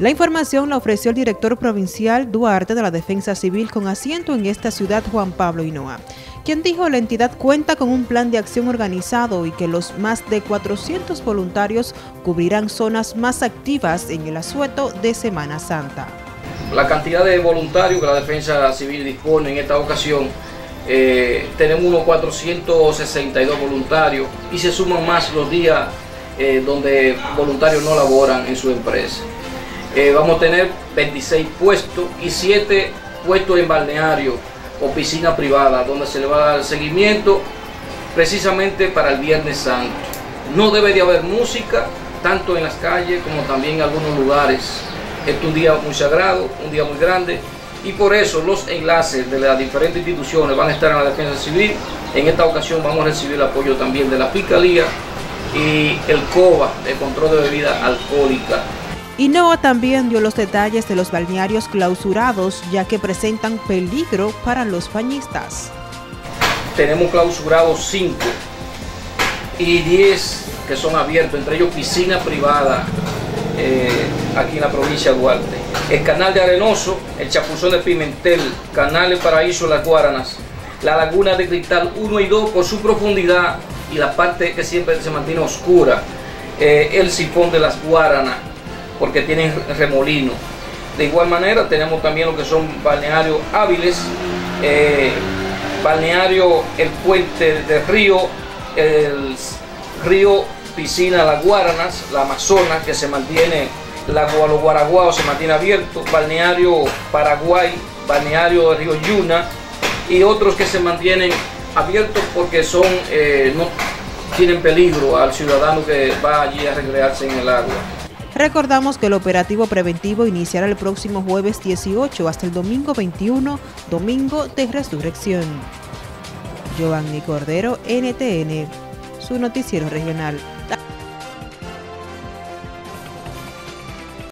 La información la ofreció el director provincial Duarte de la Defensa Civil con asiento en esta ciudad, Juan Pablo Hinoa, quien dijo la entidad cuenta con un plan de acción organizado y que los más de 400 voluntarios cubrirán zonas más activas en el asueto de Semana Santa. La cantidad de voluntarios que la Defensa Civil dispone en esta ocasión, tenemos unos 462 voluntarios y se suman más los días donde voluntarios no laboran en su empresa. Vamos a tener 26 puestos y 7 puestos en balneario o piscina privada, donde se le va a dar seguimiento precisamente para el Viernes Santo. No debe de haber música, tanto en las calles como también en algunos lugares. Este es un día muy sagrado, un día muy grande, y por eso los enlaces de las diferentes instituciones van a estar en la Defensa Civil. En esta ocasión vamos a recibir el apoyo también de la Fiscalía y el COBA, de control de bebida alcohólica. Hinoa también dio los detalles de los balnearios clausurados, ya que presentan peligro para los bañistas. Tenemos clausurados 5 y 10 que son abiertos, entre ellos piscina privada aquí en la provincia de Duarte. El canal de Arenoso, el Chapuzón de Pimentel, canal de Paraíso Las Guaranas, la laguna de Cristal 1 y 2 por su profundidad y la parte que siempre se mantiene oscura, el sifón de Las Guaranas, porque tienen remolino. De igual manera tenemos también lo que son balnearios Áviles, balneario El Puente del Río, el río Piscina Las Guaranas, la Amazonas, que se mantiene, los Guaraguaos se mantiene abierto, balneario Paraguay, balneario del río Yuna y otros que se mantienen abiertos porque son, no tienen peligro al ciudadano que va allí a recrearse en el agua. Recordamos que el operativo preventivo iniciará el próximo jueves 18 hasta el domingo 21, domingo de resurrección. Giovanni Cordero, NTN, su noticiero regional.